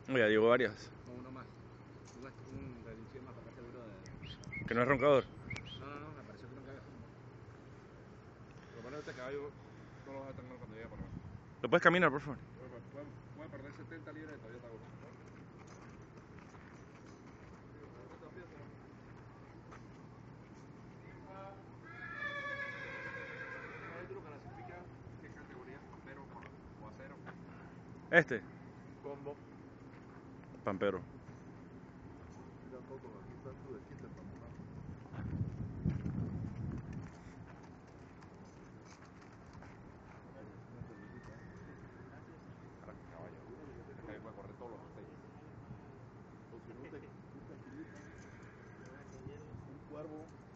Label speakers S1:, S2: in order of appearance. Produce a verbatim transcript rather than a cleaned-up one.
S1: No, ya digo varias.
S2: O uno más. Un, un relinchín más para acá seguro de...
S1: ¿Que no es roncador?
S2: No, no, no, me pareció que no cabía. Por lo menos este caballo no lo vas a tener cuando llegue por lo menos.
S1: ¿Lo puedes caminar, por favor?
S2: Puede, puede, puede perder setenta libras y todavía está bueno. ¿Qué categoría? ¿Pampero o acero?
S1: Este,
S2: Combo.
S1: pampero.
S2: Mira un poco, aquí está tu desquite para mojar. Caballo. Este caballo puede correr todos los detalles. O si no, un tequilita, un cuervo.